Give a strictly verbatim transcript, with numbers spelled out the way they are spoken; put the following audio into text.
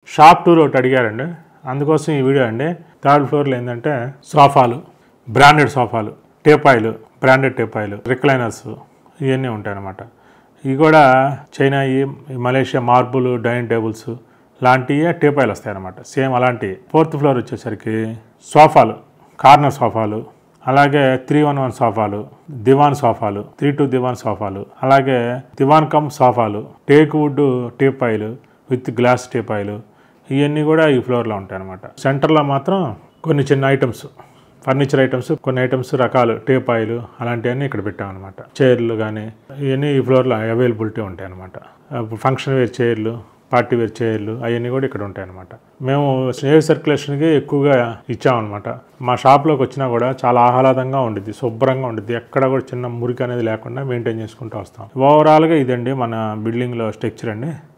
Shop tour ఒకటి అడిగారండి, అందుకోసం ఈ వీడియో అండి. థర్డ్ ఫ్లోర్లో ఏంటంటే సోఫాలు, బ్రాండెడ్ సోఫాలు, టేపాయిలు, బ్రాండెడ్ టేపాయిలు, రిక్లైనర్స్ ఇవన్నీ ఉంటాయన్నమాట. ఇవి కూడా China, Malaysia marble dining tables లాంటివి టేపాయిలు వస్తాయన్నమాట. సేమ్ అలాంటివి. ఫోర్త్ ఫ్లోర్ వచ్చేసరికి సోఫాలు, కార్నర్ సోఫాలు, అలాగే త్రీ వన్ వన్ సోఫాలు, దివాన్ సోఫాలు, త్రీ టూ దివాన్ సోఫాలు, అలాగే దివాన్ కమ్ సోఫాలు, టేక్ వుడ్ టేపాయిలు విత్ గ్లాస్ టేపాయిలు ఇవన్నీ కూడా ఈ ఫ్లోర్లో ఉంటాయి అన్నమాట. సెంటర్లో మాత్రం కొన్ని చిన్న ఐటమ్స్, ఫర్నిచర్ ఐటమ్స్, కొన్ని ఐటమ్స్ రకాలు టేపాయిలు అలాంటివన్నీ ఇక్కడ పెట్టామన్నమాట. చైర్లు కానీ ఇవన్నీ ఈ ఫ్లోర్లో అవైలబిలిటీ ఉంటాయి అన్నమాట. ఫంక్షన్ వేర్ చైర్లు, పార్టీ వేర్ చైర్లు అవన్నీ కూడా ఇక్కడ ఉంటాయి అన్నమాట. మేము ఎయిర్ సర్క్యులేషన్కి ఎక్కువగా ఇచ్చామన్నమాట. మా షాప్లోకి వచ్చినా కూడా చాలా ఆహ్లాదంగా ఉండిద్ది, శుభ్రంగా ఉండిద్ది. ఎక్కడ కూడా చిన్న మురికి అనేది లేకుండా మెయింటైన్ చేసుకుంటూ వస్తాం. ఓవరాల్గా ఇదండి మన బిల్డింగ్లో స్ట్రక్చర్ అండి.